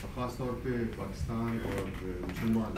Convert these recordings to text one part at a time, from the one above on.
ख़ास तौर पे पाकिस्तान और मुसलमान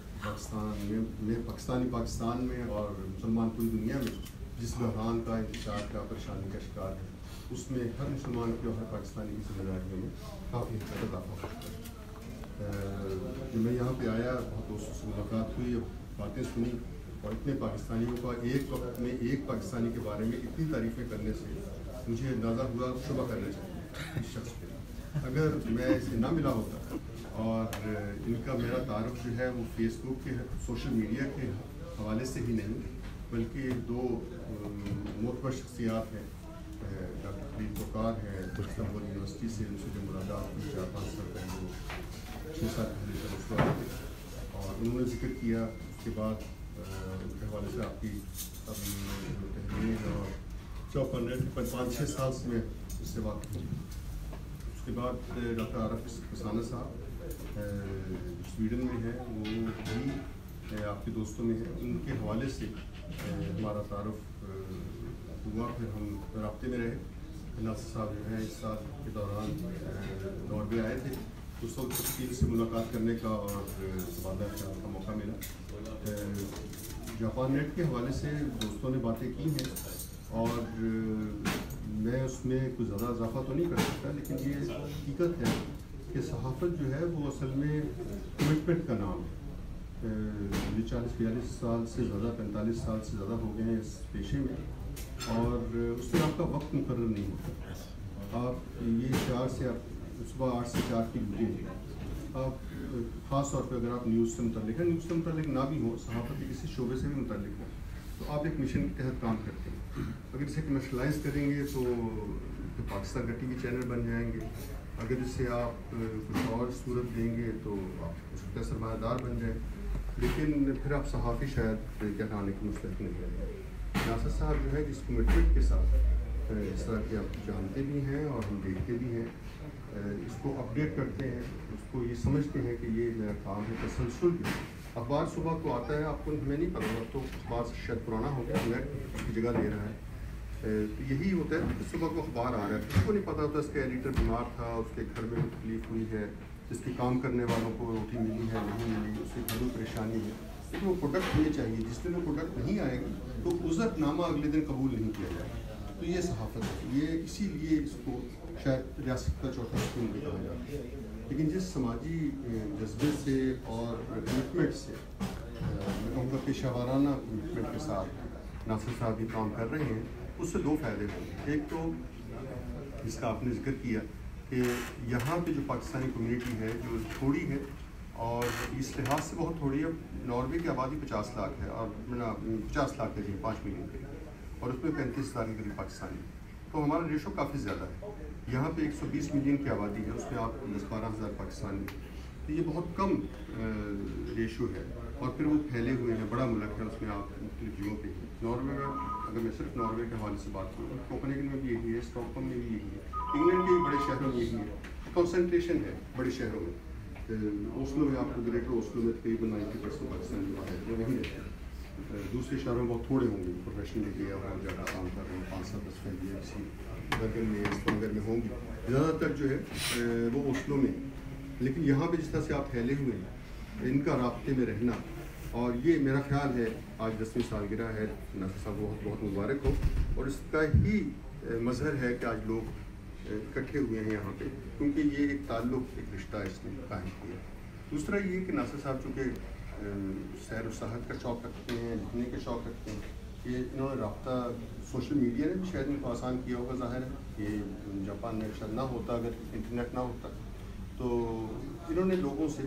पाकिस्तान में और मुसलमान पूरी दुनिया में जिस बहरान का, इंतशार का, परेशानी का शिकार है, उसमें हर मुसलमान की और हर पाकिस्तानी की जिम्मेदारियों में काफ़ी हद तक इजाफा होता है। जब मैं यहाँ पे आया, बहुत दोस्तों से मुलाकात हुई, बातें सुनी, और इतने पाकिस्तानियों का एक वक्त में एक पाकिस्तानी के बारे में इतनी तारीफ़ें करने से मुझे अंदाज़ा हुआ शुबा करना चाहिए इस शख्स पे। अगर मैं इसे ना मिला होता और इनका मेरा तारुफ जो है वो फेसबुक के सोशल मीडिया के हवाले से ही नहीं, बल्कि दो मोतबर शख्सियात हैं, डॉक्टर फरीद वकार हैं इस्तांबुल यूनिवर्सिटी से, उनसे जो मुलाकात हुई 4-5 साल पहले, 6 साल पहले जब उसको आए थे, और उन्होंने जिक्र किया उसके बाद उनके हवाले से आपकी तहरीर और चौपन 5-6 साल से मैं इससे वाक़िफ़ हूँ। उसके बाद डॉक्टर आरफ फसाना साहब स्वीडन में हैं, वो भी आपके दोस्तों में हैं, उनके हवाले से हमारा तारुफ हुआ, फिर हम राब्ते में रहे। नासिर साहब जो है इस साल के दौरान नॉर्वे आए थे, उस वक्त तफसील से मुलाकात करने का और तबादला ख्याल का मौका मिला। जापान नेट के हवाले से दोस्तों ने बातें की हैं और मैं उसमें कुछ ज़्यादा इजाफा तो नहीं कर सकता, लेकिन ये हकीकत है कि सहाफ़त जो है वो असल में कमिटमेंट का नाम है। ये 40-42 साल से ज़्यादा, 45 साल से ज़्यादा हो गए हैं इस पेशे में, और उसमें आपका वक्त मुकर्रर नहीं होता। आप ये 4 से आप सुबह 8 से 4 की ड्यूटी है, आप ख़ास तौर पर अगर आप न्यूज़ से मुतल्लिक़ ना भी हो, सहाफ़त के किसी शोबे से भी मुतल्लिक़ हो, तो आप एक मिशन के तहत काम करते हैं। अगर इसे कमर्शलाइज़ करेंगे तो पाकिस्तान का TV चैनल बन जाएंगे, अगर इसे आप कुछ और सूरत देंगे तो आप हो सकता है सरमायादार बन जाएँ, लेकिन फिर आप सहाफ़ी शायद कहलाने के मुस्तहिक़ नहीं रहेंगे। नासिर साहब जो है जिस कमिटमेंट के साथ इस तरह के आप जानते भी हैं और हम देखते भी हैं, इसको अपडेट करते हैं, उसको ये समझते हैं कि ये मेरा काम है, तसलसल भी। अखबार सुबह को आता है, आपको हमें नहीं पता, अब तो अखबार शायद पुराना हो गया, नेट उसकी जगह ले रहा है, तो यही होता है कि सुबह को अखबार आ रहा है, उसको नहीं पता होता इसका एडिटर बीमार था, उसके घर में तकलीफ़ हुई है, जिसके काम करने वालों को रोटी मिली है नहीं मिली, उसके घर में परेशानी है, लेकिन वो प्रोडक्ट हमें चाहिए। जिस दिन वो प्रोडक्ट नहीं आएगी तो उज़रनामा अगले दिन कबूल नहीं किया जाएगा। तो ये सहाफ़त है, ये इसीलिए इसको शायद रियासत का चौथा सुकून भी कहा जाता है। लेकिन जिस समाजी जज्बे से और कमिटमेंट से, मैं कहूँगा पेशावराना कमिटमेंट के साथ नासिर साहब ये काम कर रहे हैं, उससे 2 फ़ायदे होंगे। एक तो जिसका आपने जिक्र किया कि यहाँ पे जो पाकिस्तानी कम्युनिटी है जो थोड़ी है, और इस लिहाज से बहुत थोड़ी है, नॉर्वे की आबादी 50 लाख है, और 50 लाख के 5 मिलियन के, और उसमें 35,000 के करीब पाकिस्तानी, तो हमारा रेशो काफ़ी ज़्यादा है। यहाँ पे 120 मिलियन की आबादी है, उसमें आप 10-12 हज़ार पाकिस्तानी, तो ये बहुत कम रेशो है, और फिर वो फैले हुए हैं, बड़ा मुल्क है, उसमें आप मुख्तलिफ जगहों पे नॉर्वे में, अगर मैं सिर्फ नॉर्वे के हवाले से बात करूँ, कोपेनहेगन में भी यही है, स्टॉकहोम में भी यही है, इंग्लैंड के भी बड़े शहरों में यही है, कॉन्सेंट्रेशन है बड़े शहरों में। ओस्लो में आपको ग्रेटर ओस्लो में तकरीबन 90% पाकिस्तानी जो है वो वहीं रहते हैं। दूसरे शहरों में बहुत थोड़े होंगे, प्रोफेशनल गया और ज़्यादा काम कर रहे हैं, 5-7 फैमिली किसी बर्गन में, स्टॉन्गर में होंगी, ज़्यादातर जो है वो ओस्लो में। लेकिन यहाँ पे जिस तरह से आप फैले हुए हैं, इनका राब्ते में रहना, और ये मेरा ख्याल है आज 10वीं सालगिरह है, नासिर साहब बहुत बहुत मुबारक हो, और इसका ही मज़हर है कि आज लोग इकट्ठे हुए हैं यहाँ पे, क्योंकि ये एक ताल्लुक़, एक रिश्ता इसने कायम किया। दूसरा ये कि नासिर साहब चूँकि सैर और साहत का शौक़ रखते हैं, लिखने के शौक़ रखते हैं, ये इन्होंने राब्ता सोशल मीडिया ने भी शायद इनको आसान किया होगा, ज़ाहिर है। ये जापान नेट शायद ना होता, अगर इंटरनेट ना होता, तो इन्होंने लोगों से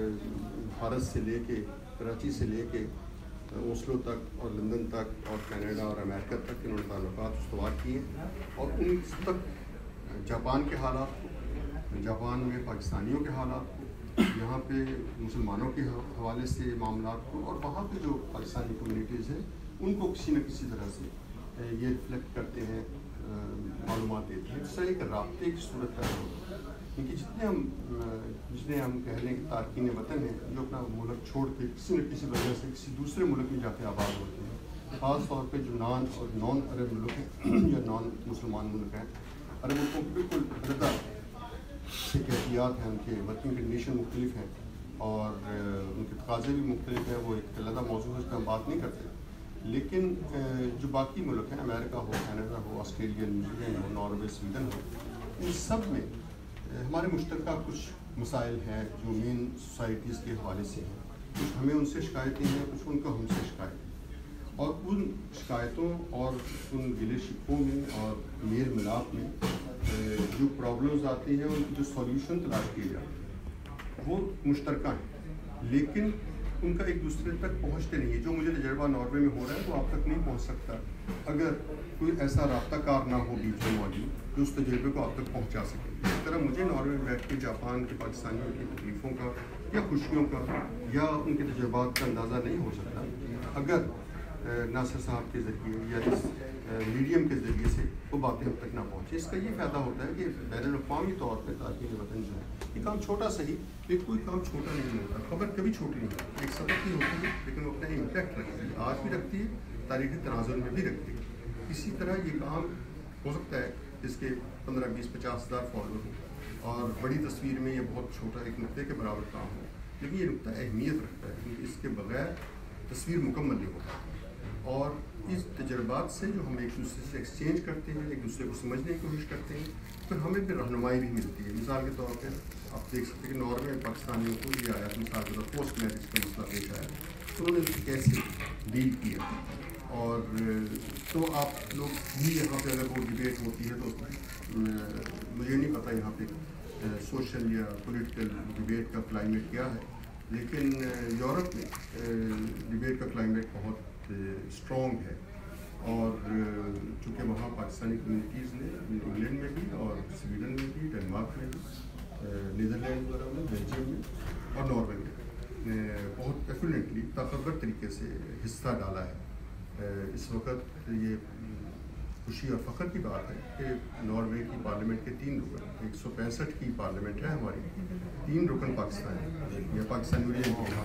भारत से लेके, कराची से लेके ओस्लो तक और लंदन तक और कनाडा और अमेरिका तक इन्होंने ताल्लुकात इस्तवार किए, और उन तक जापान के हालात को, जापान में पाकिस्तानियों के हालात को, यहाँ पे मुसलमानों के हवाले से मामलात को, और वहाँ पे जो पाकिस्तानी कम्युनिटीज़ हैं उनको किसी न किसी तरह से ये रिफ्लेक्ट करते हैं, मालूमात देते हैं। इस तरह एक राब्ते की सूरत पैदा होती है, क्योंकि जितने हम कह लें कि तारकीन वतन हैं, जो अपना मुल्क छोड़ के किसी न किसी वजह से किसी दूसरे मुल्क में जाके आबाद होते हैं, ख़ास तौर पे जो नॉन अरब मुल्क हैं या नॉन मुसलमान मुल्क हैं, अरब मुल्कों के बिल्कुल अलग سے کیفیات ہیں، ان کے ورکنگ کنڈیشن مختلف ہیں اور ان کے تقاضے بھی مختلف ہیں. وہ ایک علیحدہ موضوع ہے، اس پہ ہم بات نہیں کرتے. لیکن جو باقی ملک ہیں، امریکہ ہو، کینیڈا ہو، Australia, New Zealand, Norway, Sweden ہو، ان سب میں ہمارے مشترکہ کچھ مسائل ہیں جو مین سوسائٹیز کے حوالے سے ہیں. کچھ ہمیں ان سے شکایتیں ہیں، کچھ ان کو ہم سے شکایتیں ہیں. اور ان شکایتوں اور ان گلے شکووں میں اور میل ملاپ میں جو پرابلمز آتی ہیں، ان کی جو سولیوشن تلاش کیے جاتے ہیں وہ مشترکہ ہیں، لیکن ان کا ایک دوسرے تک پہنچتے نہیں ہے. جو مجھے تجربہ ناروے میں ہو رہا ہے وہ آپ تک نہیں پہنچ سکتا اگر کوئی ایسا رابطہ کار نہ ہو بیچ میں موجود جو اس تجربے کو آپ تک پہنچا سکے. اس طرح مجھے ناروے میں بیٹھ کے جاپان کے پاکستانیوں کی تکلیفوں کا یا خوشیوں کا یا ان کے تجربات کا اندازہ نہیں ہو سکتا اگر ناصر صاحب کے ذریعے یا اس میڈیم کے ذریعے سے وہ باتیں ہم تک نہ پہنچے. اس کا یہ فائدہ ہوتا ہے کہ بین الاقوامی طور پہ تارکین وطن جو ہے یہ کام چھوٹا صحیح، لیکن کوئی کام چھوٹا نہیں ہوتا. خبر کبھی چھوٹی نہیں ہوتی، ایک سبق ہی ہوتی ہے لیکن وہ اپنا امپیکٹ رکھتی ہے، آج بھی رکھتی ہے، تاریخی تناظر میں بھی رکھتی ہے. اسی طرح یہ کام ہو سکتا ہے جس کے 15، 20، 50 ہزار فالوور ہوں اور بڑی تصویر میں یہ بہت چھوٹا ایک نقطے کے برابر کام ہو، لیکن یہ نقطہ اہمیت رکھتا ہے کیونکہ اس کے بغیر تصویر مکمل نہیں ہوتا. اور اس تجربات سے جو ہم ایک دوسرے سے ایکسچینج کرتے ہیں، ایک دوسرے کو سمجھنے کی کوشش کرتے ہیں، پھر ہمیں پھر رہنمائی بھی ملتی ہے. مثال کے طور پہ آپ دیکھ سکتے ہیں کہ ناروے میں پاکستانیوں کو یہ آیا مثال کے طور پوسٹ میرج کا مسئلہ پیش آیا تو انہوں نے اس کو کیسے ڈیل کیا. اور تو آپ لوگ بھی یہاں پہ اگر وہ ڈبیٹ ہوتی ہے تو مجھے نہیں پتہ یہاں پہ سوشل یا پولیٹیکل ڈبیٹ کا کلائمیٹ کیا ہے، لیکن یورپ میں ڈبیٹ کا کلائمیٹ بہت اسٹرانگ ہے. اور چونکہ وہاں پاکستانی کمیونٹیز نے انگلینڈ میں بھی اور سویڈن میں بھی، ڈنمارک میں بھی، نیدرلینڈ وغیرہ میں، بیلجیم میں اور ناروے میں بہت ایفیلنٹلی طاقتور طریقے سے حصہ ڈالا ہے. اس وقت یہ خوشی اور فخر کی بات ہے کہ ناروے کی پارلیمنٹ کے 3 رکن، 165 کی پارلیمنٹ ہے ہماری، 3 رکن پاکستانی یا Pakistani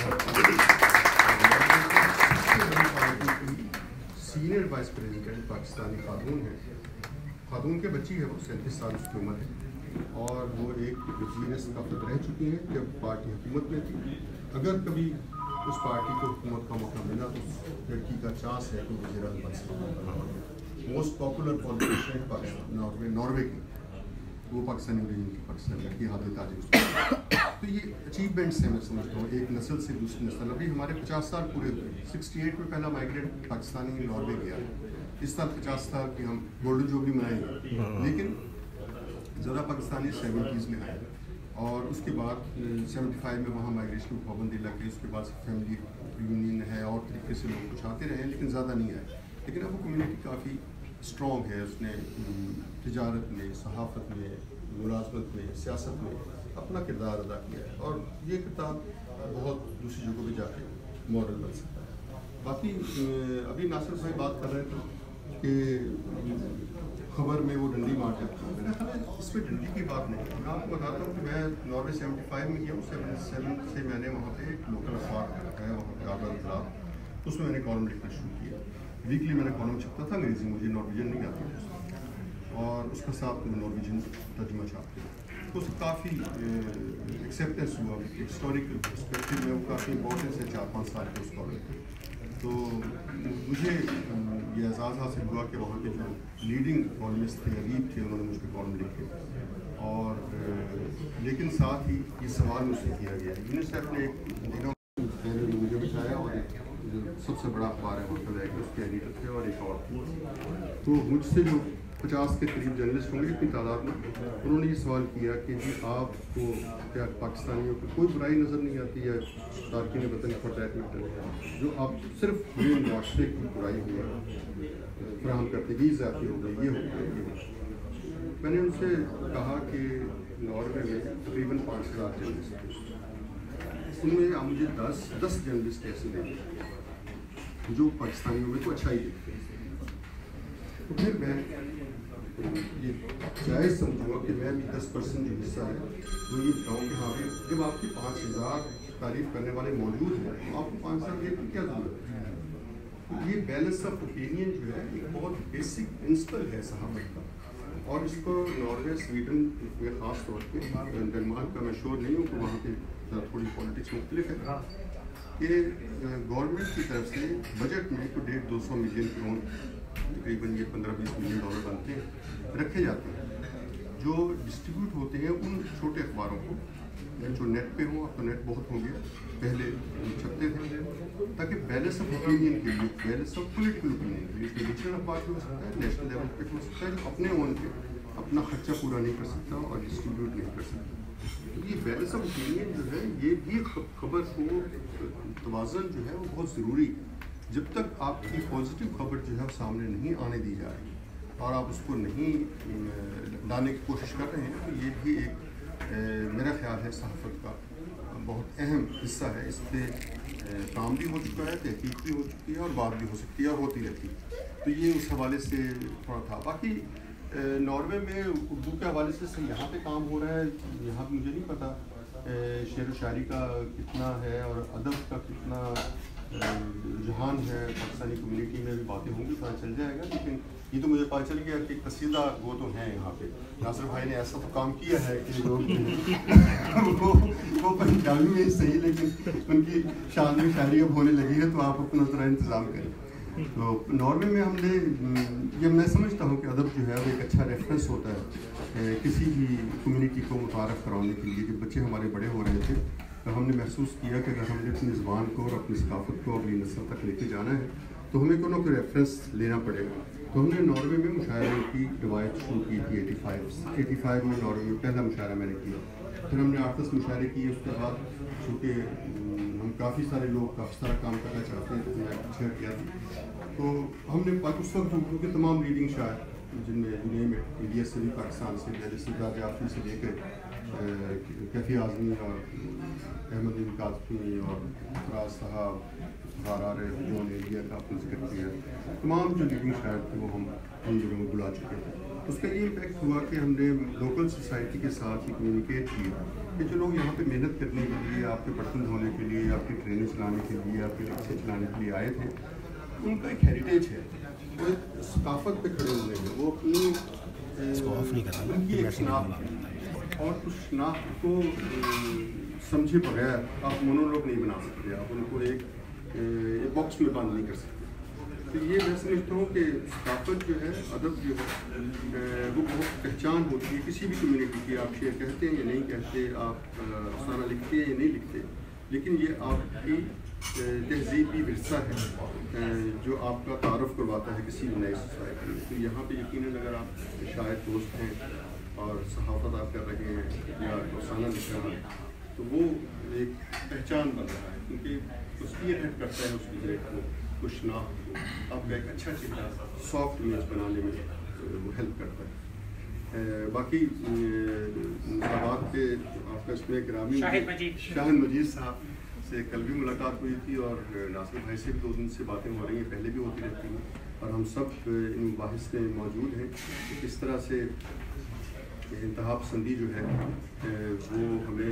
senior vice president Pakistani خاتون ہے. خاتون کے بچی ہے، وہ 37 سال اس کی عمر ہے اور وہ ایک وزیر ثقافت رہ چکی ہیں جب پارٹی حکومت میں تھی. اگر کبھی اس پارٹی کو حکومت کا موقع ملا تو اس لڑکی کا چانس ہے کہ وزیر اعظم بن سکے. Most popular politician Pakistan Norway کی وہ پاکستانی اوریجن کی پاکستانی لڑکی حادث تاجک. تو یہ اچیومنٹس ہیں میں سمجھتا ہوں ایک نسل سے دوسری نسل. ابھی ہمارے 50 سال پورے ہوئے. 68 میں پہلا مائیگریٹ پاکستانی ناروے گیا. اس سال 50 سال کی ہم گولڈن جوبلی منائیں گے، لیکن زیادہ پاکستانی 70s میں آئے اور اس کے بعد 75 میں وہاں مائیگریشن کی پابندی لگ گئی. اس کے بعد فیملی یونین ہے اور طریقے سے لوگ کچھ آتے رہے لیکن زیادہ نہیں آئے. لیکن اب وہ کمیونٹی کافی اسٹرانگ ہے. اس نے تجارت میں، صحافت میں، ملازمت میں، سیاست میں اپنا کردار ادا کیا ہے اور یہ کتاب بہت دوسری جگہوں پہ جا کے ماڈل بن سکتا ہے. باقی ابھی ناصر بھائی بات کر رہے تھے کہ خبر میں وہ ڈنڈی مار جاتا ہے. میرا خیال ہے اس پہ ڈنڈی کی بات نہیں ہے. میں آپ کو بتاتا ہوں کہ میں ناروے 75 میں گیا ہوں. 77 سے میں نے وہاں پہ ایک لوکل اخبار ہے وہاں پہ آگاہ اطلاع، اس میں نے کالم لکھنا شروع کیا. ویکلی میں نے کالم چھپتا تھا انگریزی، مجھے نارویجن نہیں آتی تھی اور اس کے ساتھ نارویجن ترجمہ چھاپتے ہیں. تو اس کافی ایکسیپٹنس ہوا. ہسٹوریکل پرسپیکٹو میں وہ کافی امپورٹنس ہے 4-5 سال کے اس کالم. تو مجھے یہ اعزاز حاصل ہوا کہ وہاں کے جو لیڈنگ کالمسٹ تھے، ادیب تھے، انہوں نے مجھ پہ کالم لکھے. اور لیکن ساتھ ہی یہ سوال مجھ سے کیا گیا. یونیسیف نے ایک مجھے بچایا اور جو سب سے بڑا اخبار ہے وہاں کہ اس کے ایڈیٹر تھے اور ایک اور. تو مجھ سے جو 50 کے قریب جرنلسٹ ہوں گے اتنی تعداد میں، انہوں نے یہ سوال کیا کہ جی آپ کو کیا پاکستانیوں کی کوئی برائی نظر نہیں آتی یا تارکین وطن فار دیٹ میٹر جو آپ صرف یہ معاشرے کی برائی ہوئی فراہم کرتے گی، ذاتی ہو گئی، یہ ہو گئی، یہ ہو. میں نے ان سے کہا کہ ناروے میں تقریباً 5000 جرنلسٹ ہیں. ان میں مجھے 10 جرنلسٹ ایسے دیں جو پاکستانیوں میں تو اچھائی دیکھتے ہیں. تو پھر میں یہ جائز سمجھوں گا کہ میں بھی 10% جو حصہ ہے وہ یہ بتاؤں کہ ہاں بھی جب آپ کی 5000 تعریف کرنے والے موجود ہیں تو آپ کو 5000 دیکھ کی کیا ضرورت ہے. یہ بیلنس آف اوپینین جو ہے ایک بہت بیسک پرنسپل ہے صحافت کا اور اس کو ناروے سویڈن میں خاص طور پہ ڈنمارک کا میں شور نہیں ہوں کہ وہاں پہ تھوڑی پالیٹکس مختلف ہے کہ گورنمنٹ کی طرف سے بجٹ میں تو 150-200 ملین کرون تقریباً یہ 15-20 ملین ڈالر بنتے ہیں رکھے جاتے ہیں جو ڈسٹریبیوٹ ہوتے ہیں ان چھوٹے اخباروں کو جو نیٹ پہ ہوں. اب تو نیٹ بہت ہو گیا, پہلے چھپتے تھے تاکہ بیلنس آف اوپینین کے لیے, بیلنس آف پولیٹیکل اوپینین کے لیے ریجنل اخبار بھی ہو سکتا ہے, نیشنل لیول پہ ہو سکتا ہے, جو اپنے اون پہ اپنا خرچہ پورا نہیں کر سکتا اور ڈسٹریبیوٹ نہیں کر سکتا. یہ بیلنس آف اوپینین جو ہے یہ بھی خبر کو توازن جو ہے وہ بہت ضروری ہے. جب تک آپ کی پازیٹیو خبر جو ہے وہ سامنے نہیں آنے دی جا رہی اور آپ اس کو نہیں لانے کی کوشش کر رہے ہیں تو یہ بھی ایک میرا خیال ہے صحافت کا بہت اہم حصہ ہے. اس پہ کام بھی ہو چکا ہے, تحقیق بھی ہو چکی ہے اور بات بھی ہو سکتی ہے اور ہوتی رہتی ہے. تو یہ اس حوالے سے تھوڑا تھا. باقی ناروے میں اردو کے حوالے سے یہاں پہ کام ہو رہا ہے, یہاں پہ مجھے نہیں پتا شعر و شاعری کا کتنا ہے اور ادب کا کتنا رجحان ہے. پاکستانی کمیونٹی میں بھی باتیں ہوں گی, پتہ چل جائے گا. لیکن یہ تو مجھے پتہ چل گیا کہ قصیدہ وہ تو ہیں یہاں پہ. ناصر بھائی نے ایسا تو کام کیا ہے کہ لوگ وہ پنجابی میں ہی صحیح لیکن ان کی شان میں شاعری اب ہونے لگی ہے, تو آپ اپنا ذرا انتظام کریں. تو ناروے میں ہم نے یہ میں سمجھتا ہوں کہ ادب جو ہے وہ ایک اچھا ریفرنس ہوتا ہے کسی بھی کمیونٹی کو متعارف کرانے کے لیے. جب بچے ہمارے بڑے ہو رہے تھے تو ہم نے محسوس کیا کہ اگر ہم نے اپنی زبان کو اور اپنی ثقافت کو اگلی نسل تک لے کے جانا ہے تو ہمیں کوئی نہ کوئی ریفرنس لینا پڑے گا. تو ہم نے ناروے میں مشاعرے کی روایت شروع کی تھی 85 میں. ناروے میں پہلا مشاعرہ میں نے کیا, پھر ہم نے 8-10 مشاعرے کیے. اس کے بعد چونکہ ہم کافی سارے لوگ کافی سارا کام کرنا چاہتے ہیں تو میں شیئر کیا تھا. تو ہم نے اس وقت اردو کے تمام لیڈنگ شاعر جن میں دنیا میں انڈیا سے بھی, پاکستان سے بھی, جیسے سردار جعفری سے لے کر کیفی اعظمی اور احمد بن قاسمی اور فراز صاحب, غارار جو نے انڈیا کا اپنا ذکر کیا, تمام جو لیڈنگ شاعر تھے وہ ہم ان جگہوں میں بلا چکے تھے. اس کا یہ امپیکٹ ہوا کہ ہم نے لوکل سوسائٹی کے ساتھ یہ کمیونیکیٹ کیا کہ جو لوگ یہاں پہ محنت کرنے کے لیے, آپ کے برتن دھونے کے لیے, آپ کی ٹرینیں چلانے کے لیے, آپ کے رکشے چلانے کے لیے آئے تھے, ان کا ایک ہیریٹیج ہے, وہ ایک ثقافت پہ کھڑے ہوئے ہیں. وہ اپنی ان کی ایک شناخت اور اس شناخت کو سمجھے بغیر آپ مونولوگ نہیں بنا سکتے, آپ ان کو ایک باکس میں بند نہیں کر سکتے. تو یہ میں سمجھتا ہوں کہ ثقافت جو ہے, ادب جو ہے وہ بہت پہچان ہوتی ہے کسی بھی کمیونٹی کی. آپ شعر کہتے ہیں یا نہیں کہتے, آپ افسانہ لکھتے ہیں یا نہیں لکھتے, لیکن یہ آپ کی تہذیبی ورثہ ہے جو آپ کا تعارف کرواتا ہے کسی بھی نئی سوسائٹی میں. تو یہاں پہ یقیناً اگر آپ شاعر دوست ہیں اور صحافت آپ کر رہے ہیں یا افسانہ لکھ رہے ہیں تو وہ ایک پہچان بن رہا ہے, کیونکہ اس کی ہیلپ کرتا ہے اس گزریٹ کو, اس شناخت کو, آپ کا ایک اچھا چہرہ سافٹ امیج بنانے میں وہ ہیلپ کرتا ہے. باقی بات پہ آپ کا اس میں گرامی شاہد مجید صاحب سے کل بھی ملاقات ہوئی تھی اور ناصر بھائی سے بھی 2 دن سے باتیں ہو رہی ہیں, پہلے بھی ہوتی رہتی ہیں, اور ہم سب ان مباحث میں موجود ہیں. اس طرح سے انتہا پسندی جو ہے وہ ہمیں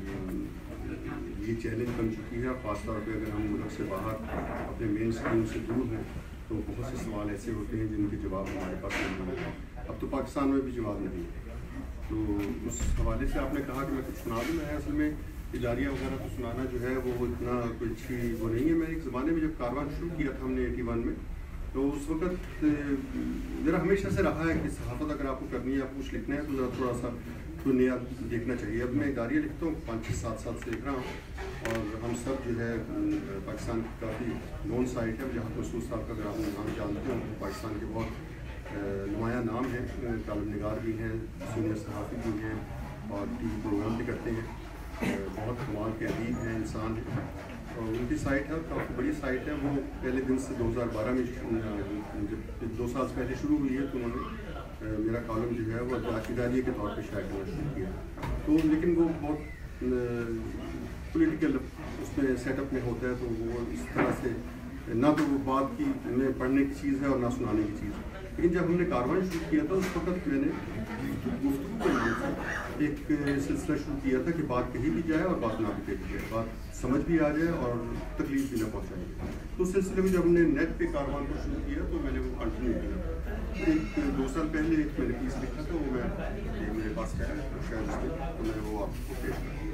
یہ چیلنج بن چکی ہے. خاص طور پہ اگر ہم ملک سے باہر اپنے مین اسٹریم سے دور ہیں تو بہت سے سوال ایسے ہوتے ہیں جن کے جواب ہمارے پاس نہیں ہوتے. اب تو پاکستان میں بھی جواب نہیں ہے. تو اس حوالے سے آپ نے کہا کہ میں کچھ سنا دوں. میں اصل میں اداریہ وغیرہ کو سنانا جو ہے وہ اتنا کوئی اچھی وہ نہیں ہے. میں ایک زمانے میں جب کاروان شروع کیا تھا ہم نے 81 میں, تو اس وقت میرا ہمیشہ سے رہا ہے کہ صحافت اگر آپ کو کرنی ہے, آپ کو کچھ لکھنا ہے تو ذرا تھوڑا سا تو نیا دیکھنا چاہیے. اب میں اداریہ لکھتا ہوں, 5-6-7 سال سے لکھ رہا ہوں, اور ہم سب جو ہے پاکستان کی کافی نون سائٹ ہے جہاں مسعود صاحب کا اگر آپ نام جانتے ہوں, پاکستان کے بہت نمایاں نام ہیں, کالم نگار بھی ہیں, سینئر صحافی بھی ہیں, اور ٹی وی پروگرام بھی کرتے ہیں, بہت کمال کے ادیب ہیں, انسان ہیں. اور ان کی سائٹ ہے, کافی بڑی سائٹ ہے. وہ پہلے دن سے 2012 میں جب 2 سال پہلے شروع ہوئی ہے تو انہوں نے میرا کالم جو ہے وہ اداریہ کے طور پہ شائع کرنا شروع کیا. تو لیکن وہ بہت پولیٹیکل اس میں سیٹ اپ میں ہوتا ہے, تو وہ اس طرح سے نہ تو وہ بات کی میں پڑھنے کی چیز ہے اور نہ سنانے کی چیز ہے. لیکن جب ہم نے کاروان شروع کیا تھا اس وقت میں نے گفتگو کے نام سے ایک سلسلہ شروع کیا تھا کہ بات کہی بھی جائے اور بات نہ بھی کہی جائے, بات سمجھ بھی آ جائے اور تکلیف بھی نہ پہنچائے. تو اس سلسلے میں جب ہم نے نیٹ پہ کاروان کو شروع کیا تو میں نے وہ کنٹینیو کیا. ایک 2 سال پہلے ایک میں نے پیس لکھا تھا، وہ میں میرے پاس ہے شاید اس میں، تو میں وہ آپ کو پیش کروں.